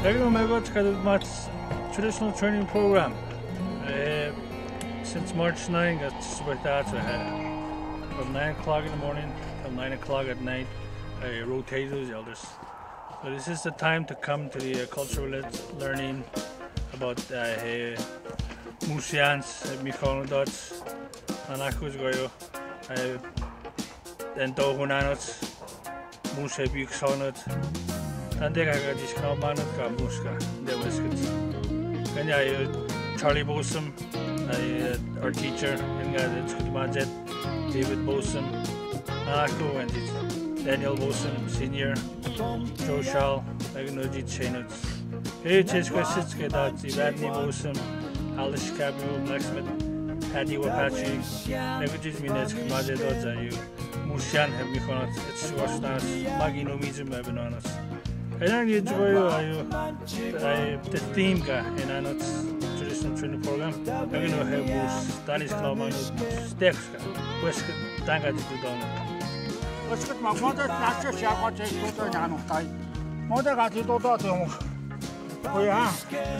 my traditional training program. Since March 9, that's about that. So I had from 9 o'clock in the morning till 9 o'clock at night. I rotated those elders. So this is the time to come to the cultural learning about Musians, Michondots, Anakus Goyo, and Dohunanots, Musa Buxonot, and they got this Knobmanot, Muska, the Whiskets. And I Charlie Bosom, our teacher, and Majet, David Bosom, Anaku, and Daniel Bosom, Senior, Joe Shaw, Agnoji Chainots. Hey, Chesquisitske, that's Ivadni Bosom, Alice Cabu, Blacksmith, Paddy Wapachi, Languages Minutes, Majedoza, you, Musian have me on it's Wasnas, Magino Mizum Bananas. I don't enjoy the theme in Anot's traditional training program. I'm going to have Moose, Danis Klauman, Stekska, Wesket, Tanga to Don. Wesket, my mother, not just Yako, take to the Nano. Mother got it all to oh, yeah.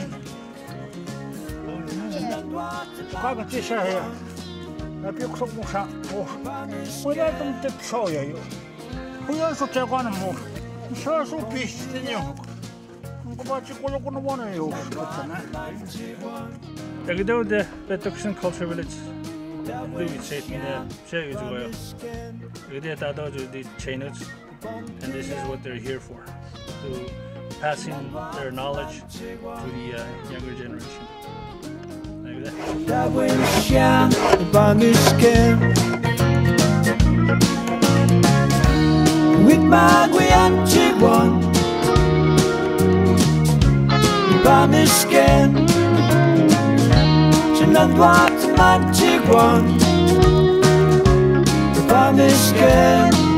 Как ты сейчас на пиксу муша,我在东这漂也有，我要是这关的木，少数比的牛，我把这过了过了往那有，真的。 Jag gör det Betoxen Culture Village. Du vet säkert det ser ut så jag. Det är då de chainuts, and this is what they're here for, to passing their knowledge to the younger generation. That way shine upon the skin with my guianchi one upon the skin. She not what magic one upon the skin.